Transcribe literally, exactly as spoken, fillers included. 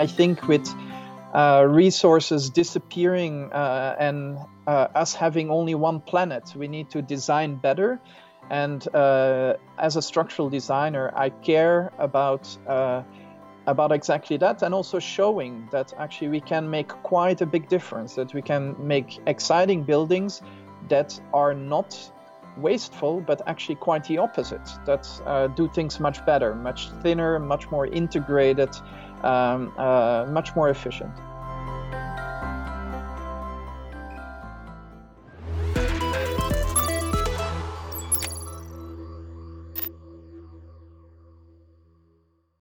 I think with uh, resources disappearing uh, and uh, us having only one planet, we need to design better. And uh, as a structural designer, I care about uh, about exactly that, and also showing that actually we can make quite a big difference, that we can make exciting buildings that are not wasteful, but actually quite the opposite, that uh, do things much better, much thinner, much more integrated, um, uh, much more efficient.